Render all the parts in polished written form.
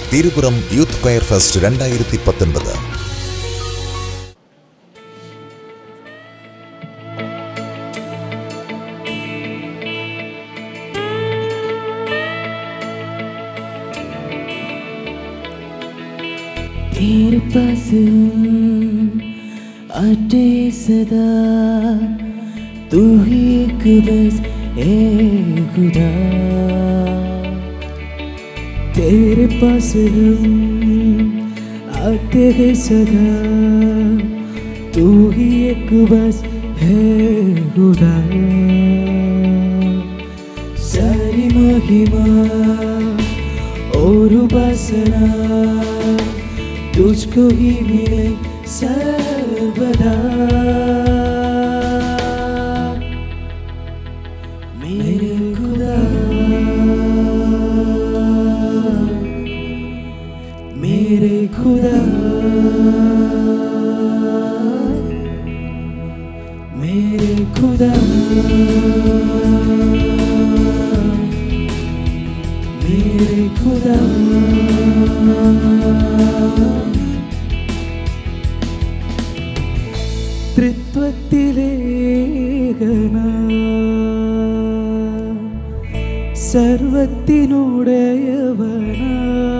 Thirupuram youth coir fest 2019. तेरे पास आते सदा तू ही एक बस ए खुदा तेरे पास आते हैं सदा तू ही एक बस है खुदा सारी महिमा और उपासना तुझको ही मिले सर्वदा मेरे खुदा मेरे खुदा मेरे खुदा मेरे खुदा ത്രിത്വത്തിലേകനാ സർവത്തിനുടയവനാ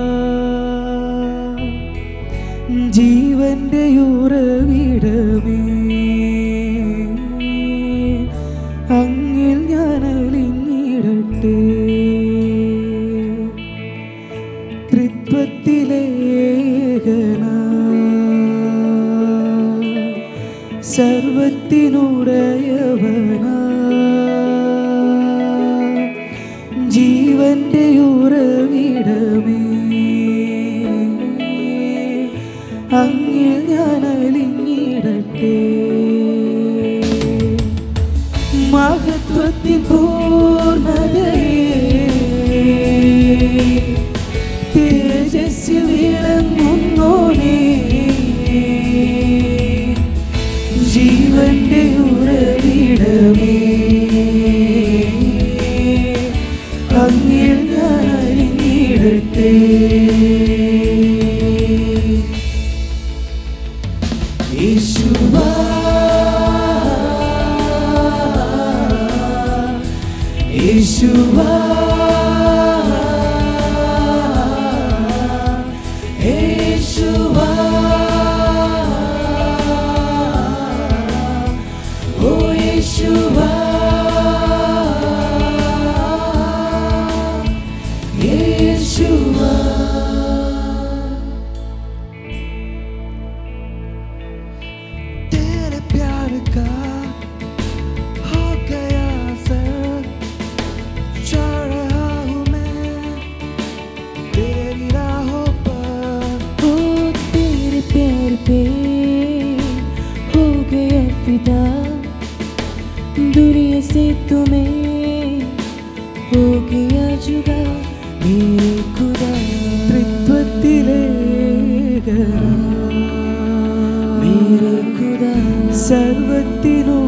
ജീവന്റെ ഉറവിടമേ അങ്ങിൽ ഞാൻ അലിഞ്ഞിടട്ടെ ത്രിത്വത്തിലേകനാ സർവത്തിനുടയവനാ ജീവന്റെ ഉറവിടമേ അങ്ങിൽ ഞാൻ അലിഞ്ഞിടട്ടെ മഹത്വത്തിൻ പൂർണ്ണതയേ തേജസ്സിൽ വിളങ്ങുന്നോനേ ജീവന്റെ ഉറവിടമേ അങ്ങിൽ ഞാൻ അലിഞ്ഞിടട്ടെ യേശുവാ യേശുവാ യേശുവാ ഓ യേശുവാ യേശുവാ तेरे प्यार का हो गया असर चढ़ रहा हूँ मैं तेरी राहों पर ओ तेरे प्यार पे हो गया फिदा दुनिया से तुम्हें हो गया जुदा मेरे खुदा ത്രിത്വത്തിലേകനാ मेरे खुदा സർവത്തിനു